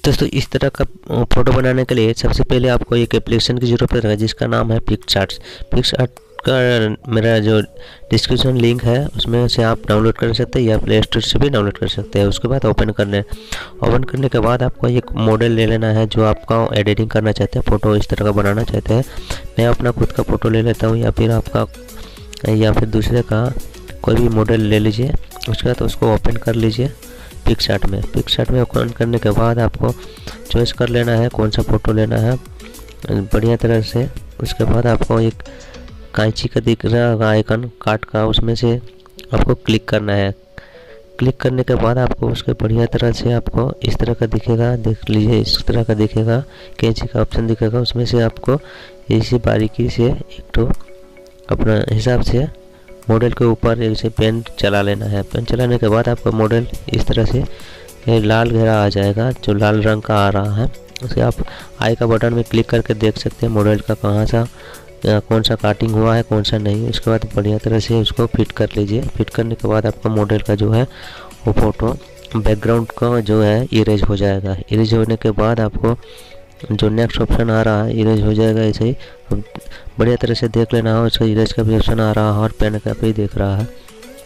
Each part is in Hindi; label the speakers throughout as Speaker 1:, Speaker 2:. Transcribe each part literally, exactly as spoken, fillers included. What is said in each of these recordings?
Speaker 1: दोस्तों इस तरह का फ़ोटो बनाने के लिए सबसे पहले आपको एक एप्लीकेशन की ज़रूरत पड़ेगी जिसका नाम है पिक्सआर्ट। पिक्सआर्ट का मेरा जो डिस्क्रिप्शन लिंक है उसमें से आप डाउनलोड कर सकते हैं या प्ले स्टोर से भी डाउनलोड कर सकते हैं। उसके बाद ओपन करने ओपन करने के बाद आपको एक मॉडल ले लेना है जो आपका एडिटिंग करना चाहते हैं, फ़ोटो इस तरह का बनाना चाहते हैं। मैं अपना खुद का फ़ोटो ले लेता हूँ या फिर आपका या फिर दूसरे का कोई भी मॉडल ले लीजिए। उसके बाद उसको ओपन कर लीजिए पिक्सआर्ट में। पिक्सआर्ट में ओपन करने के बाद आपको चॉइस कर लेना है कौन सा फ़ोटो लेना है बढ़िया तरह से। उसके बाद आपको एक कैंची का दिख रहा आइकन काट का, उसमें से आपको क्लिक करना है। क्लिक करने के बाद आपको उसके बढ़िया तरह से आपको इस तरह का दिखेगा, देख लीजिए इस तरह का दिखेगा, कैंची का ऑप्शन दिखेगा। उसमें से आपको इसी बारीकी से एक तो अपना हिसाब से मॉडल के ऊपर ऐसे पेन चला लेना है। पेन चलाने के बाद आपका मॉडल इस तरह से लाल घेरा आ जाएगा जो लाल रंग का आ रहा है। उसे आप आई का बटन में क्लिक करके देख सकते हैं मॉडल का कहाँ सा कौन सा काटिंग हुआ है कौन सा नहीं। उसके बाद बढ़िया तरह से उसको फिट कर लीजिए। फिट करने के बाद आपका मॉडल का जो है वो फ़ोटो बैकग्राउंड का जो है इरेज हो जाएगा। इरेज होने के बाद आपको जो नेक्स्ट ऑप्शन आ रहा है इरेज हो जाएगा। ऐसे ही बढ़िया तरह से देख लेना है। उसका इरेज का भी ऑप्शन आ रहा है और पेन का भी देख रहा है।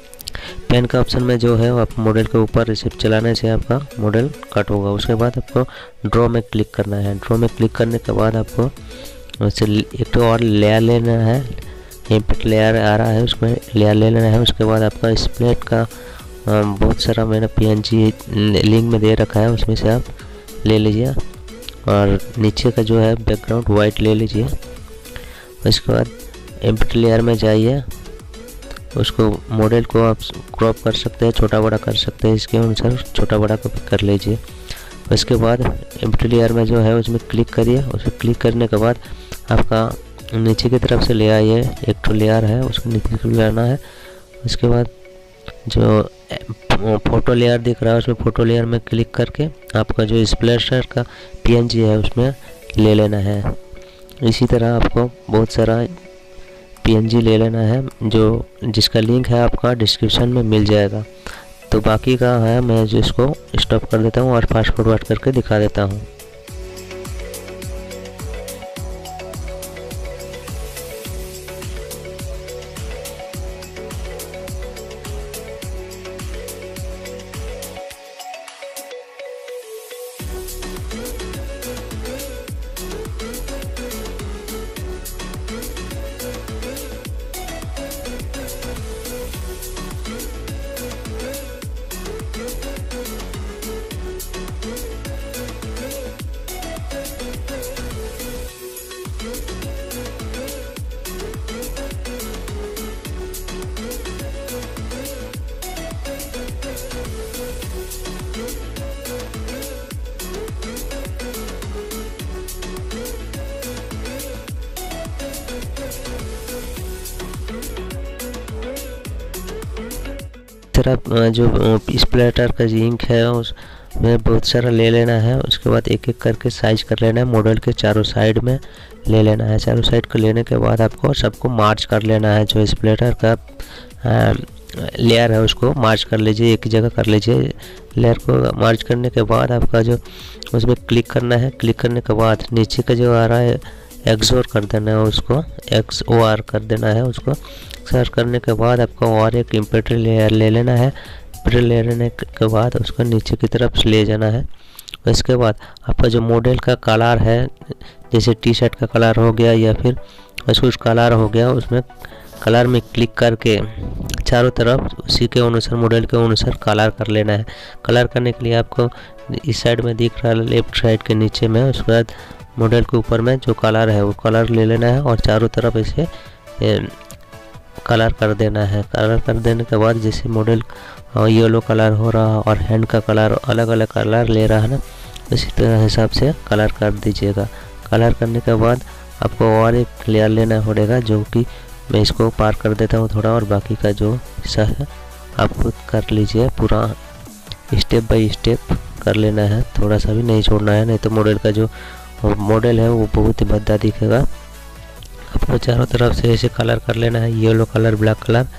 Speaker 1: पेन का ऑप्शन में जो है आप मॉडल के ऊपर रिसिप्ट चलाने से आपका मॉडल कट होगा। उसके बाद आपको ड्रॉ में क्लिक करना है। ड्रॉ में क्लिक करने के बाद आपको उससे एक तो और लेयर लेना है। यहीं पर लेयर आ रहा है उसमें लेयर ले लेना है। उसके बाद आपका स्प्लिट का बहुत सारा मैंने पीएनजी लिंक में दे रखा है उसमें से आप ले लीजिए और नीचे का जो है बैकग्राउंड वाइट ले लीजिए। उसके बाद एम्प्टी लेयर में जाइए, उसको मॉडल को आप क्रॉप कर सकते हैं, छोटा बड़ा कर सकते हैं, इसके अनुसार छोटा बड़ा को कर लीजिए। उसके बाद एम्प्टी लेयर में जो है उसमें क्लिक करिए। उसमें क्लिक करने के बाद आपका नीचे की तरफ से ले आइए, एक तो लेयर है उसको नीचे की तरफ लाना है। उसके बाद जो फ़ोटो लेयर दिख रहा है उसमें फ़ोटो लेयर में क्लिक करके आपका जो स्प्लैशर का पीएनजी है उसमें ले लेना है। इसी तरह आपको बहुत सारा पीएनजी ले लेना है जो जिसका लिंक है आपका डिस्क्रिप्शन में मिल जाएगा। तो बाकी का है मैं जो इसको स्टॉप कर देता हूँ और फास्ट फॉरवर्ड करके दिखा देता हूँ। तरह जो स्प्लैटर का इंक है उसमें बहुत सारा ले लेना है। उसके बाद एक एक करके साइज कर लेना है, मॉडल के चारों साइड में ले लेना है। चारों साइड को लेने के बाद आपको सबको मार्च कर लेना है। जो स्प्लैटर का आ, लेयर है उसको मार्च कर लीजिए, एक ही जगह कर लीजिए। लेयर को मार्च करने के बाद आपका जो उसमें क्लिक करना है। क्लिक करने के बाद नीचे का जो आ रहा है एक्सोर कर देना है, उसको एक्स ओ आर कर देना है। उसको सर्च करने के बाद आपको और एक इम्पेटर लेयर ले लेना है। इम्पेटर लेयर लेने के बाद उसको नीचे की तरफ ले जाना है। इसके बाद आपका जो मॉडल का कलर है, जैसे टी शर्ट का कलर हो गया या फिर कुछ कलर हो गया, उसमें कलर में क्लिक करके चारों तरफ उसी के अनुसार मॉडल के अनुसार कलर कर लेना है। कलर करने के लिए आपको इस साइड में दिख रहा है लेफ्ट साइड के नीचे में, उसके बाद मॉडल के ऊपर में जो कलर है वो कलर ले लेना है और चारों तरफ इसे कलर कर देना है। कलर कर देने के बाद जैसे मॉडल येलो कलर हो रहा है और हैंड का कलर अलग अलग कलर ले रहा है ना, इसी तरह हिसाब से कलर कर दीजिएगा। कलर करने के बाद आपको और एक लेयर लेना पड़ेगा जो कि मैं इसको पार कर देता हूँ थोड़ा, और बाकी का जो हिस्सा है आप खुद कर लीजिए। पूरा स्टेप बाय स्टेप कर लेना है, थोड़ा सा भी नहीं छोड़ना है, नहीं तो मॉडल का जो मॉडल है वो बहुत ही भद्दा दिखेगा। आपको चारों तरफ से ऐसे कलर कर लेना है, येलो कलर, ब्लैक कलर।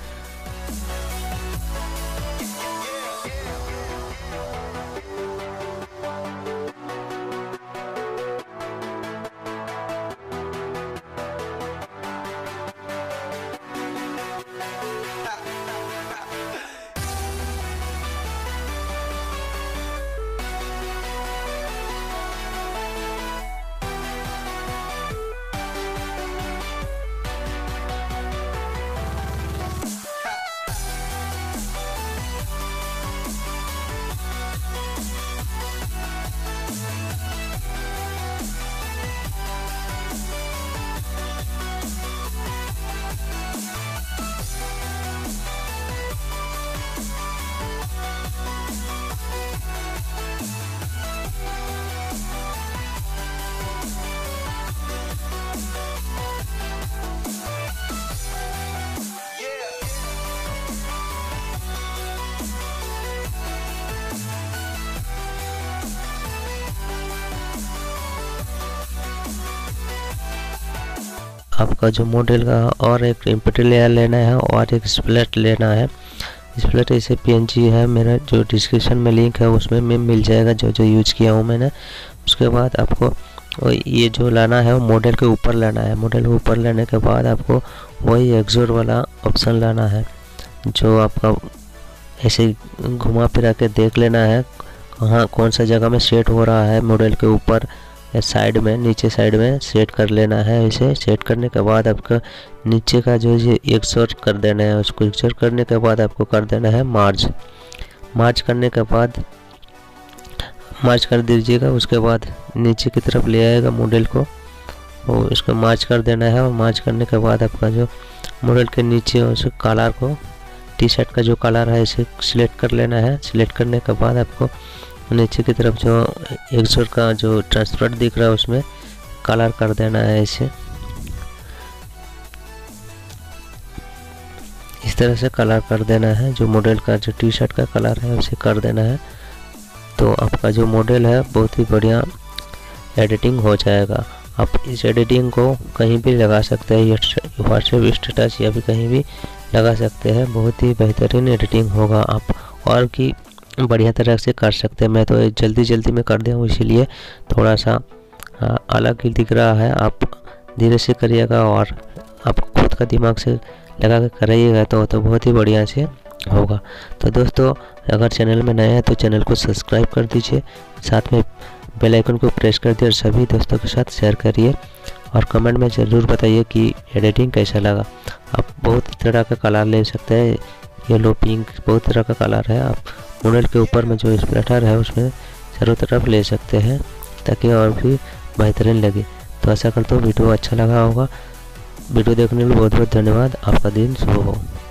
Speaker 1: आपका जो मॉडल का और एक इम्पोर्टेंट लेयर लेना है और एक स्प्लिट लेना है। स्प्लिट ऐसे पीएनजी है, मेरा जो डिस्क्रिप्शन में लिंक है उसमें में मिल जाएगा जो जो यूज किया हूँ मैंने। उसके बाद आपको ये जो लाना है वो मॉडल के ऊपर लाना है। मॉडल के ऊपर लेने के बाद आपको वही एक्सोर वाला ऑप्शन लाना है, जो आपका ऐसे घुमा फिरा के देख लेना है कहाँ कौन सा जगह में सेट हो रहा है। मॉडल के ऊपर या साइड में, नीचे साइड में सेट कर लेना है। इसे सेट करने के बाद आपका नीचे का जो ये एक्सोर कर देना है, उसको एक्सोर करने के बाद आपको कर देना है मार्ज। मार्ज करने के बाद मार्च कर दीजिएगा। उसके बाद नीचे की तरफ ले आएगा मॉडल को और इसको मार्च कर देना है। और मार्च करने के बाद आपका जो मॉडल के नीचे उस कलर को, टी शर्ट का जो कलर है इसे सिलेक्ट कर लेना है। सिलेक्ट करने के बाद आपको नीचे की तरफ जो एक्सोर का जो ट्रांसपेरेंट दिख रहा है उसमें कलर कर देना है। इसे इस तरह से कलर कर देना है। जो मॉडल का जो टी शर्ट का कलर है उसे कर देना है। तो आपका जो मॉडल है बहुत ही बढ़िया एडिटिंग हो जाएगा। आप इस एडिटिंग को कहीं भी लगा सकते हैं, व्हाट्सएप स्टेटस या भी कहीं भी लगा सकते हैं। बहुत ही बेहतरीन एडिटिंग होगा, आप और की बढ़िया तरह से कर सकते हैं। मैं तो जल्दी जल्दी में कर दिया हूँ, इसीलिए थोड़ा सा अलग ही दिख रहा है। आप धीरे से करिएगा और आप खुद का दिमाग से लगा कर कराइएगा तो, तो बहुत ही बढ़िया से होगा। तो दोस्तों, अगर चैनल में नए हैं तो चैनल को सब्सक्राइब कर दीजिए, साथ में बेल आइकन को प्रेस कर दिए और सभी दोस्तों के साथ शेयर करिए और कमेंट में ज़रूर बताइए कि एडिटिंग कैसा लगा। आप बहुत तरह का कलर ले सकते हैं, येलो, पिंक, बहुत तरह का कलर है। आप मॉडल के ऊपर में जो स्प्लैटर है उसमें चारों तरफ ले सकते हैं ताकि और भी बेहतरीन लगे। तो आशा करता हूँ वीडियो अच्छा लगा होगा। वीडियो देखने के लिए बहुत बहुत धन्यवाद। आपका दिन शुभ हो।